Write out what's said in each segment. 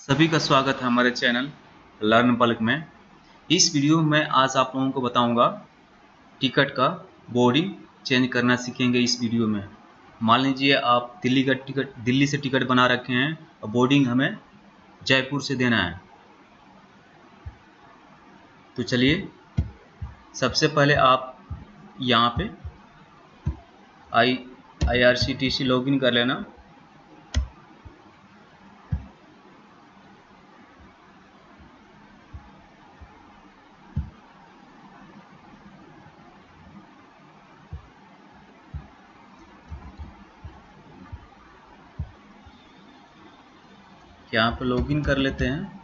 सभी का स्वागत है हमारे चैनल लर्न बल्क में। इस वीडियो में आज आप लोगों को बताऊंगा टिकट का बोर्डिंग चेंज करना सीखेंगे। इस वीडियो में मान लीजिए आप दिल्ली से टिकट बना रखे हैं और बोर्डिंग हमें जयपुर से देना है। तो चलिए सबसे पहले आप यहाँ पे IRCTC लॉगिन कर लेना। यहाँ पे लॉगिन कर लेते हैं।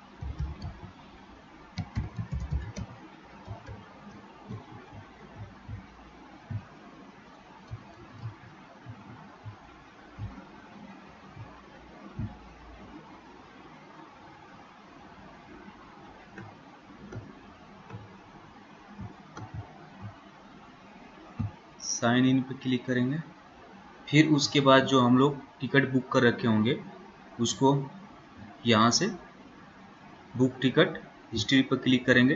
साइन इन पे क्लिक करेंगे। फिर उसके बाद जो हम लोग टिकट बुक कर रखे होंगे उसको यहाँ से बुक टिकट हिस्ट्री पर क्लिक करेंगे।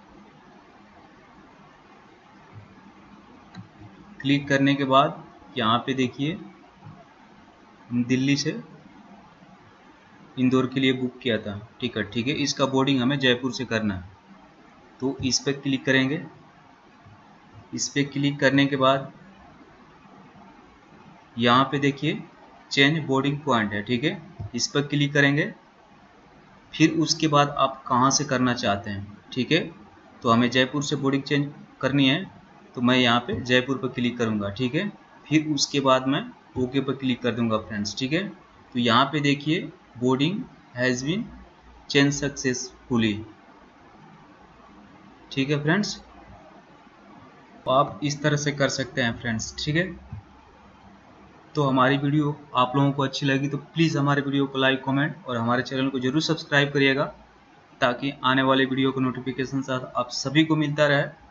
क्लिक करने के बाद यहाँ पे देखिए दिल्ली से इंदौर के लिए बुक किया था टिकट, ठीक है। इसका बोर्डिंग हमें जयपुर से करना है, तो इस पर क्लिक करेंगे। इस पर क्लिक करने के बाद यहाँ पे देखिए चेंज बोर्डिंग पॉइंट है, ठीक है। इस पर क्लिक करेंगे। फिर उसके बाद आप कहाँ से करना चाहते हैं, ठीक है। तो हमें जयपुर से बोर्डिंग चेंज करनी है, तो मैं यहाँ पे जयपुर पर क्लिक करूँगा, ठीक है। फिर उसके बाद मैं ओके पर क्लिक कर दूँगा फ्रेंड्स, ठीक है। तो यहाँ पे देखिए boarding has been change successfully, ठीक है फ्रेंड्स। तो आप इस तरह से कर सकते हैं फ्रेंड्स, ठीक है। तो हमारी वीडियो आप लोगों को अच्छी लगी तो प्लीज़ हमारे वीडियो को लाइक कमेंट और हमारे चैनल को जरूर सब्सक्राइब करिएगा, ताकि आने वाले वीडियो का नोटिफिकेशन आप सभी को मिलता रहे।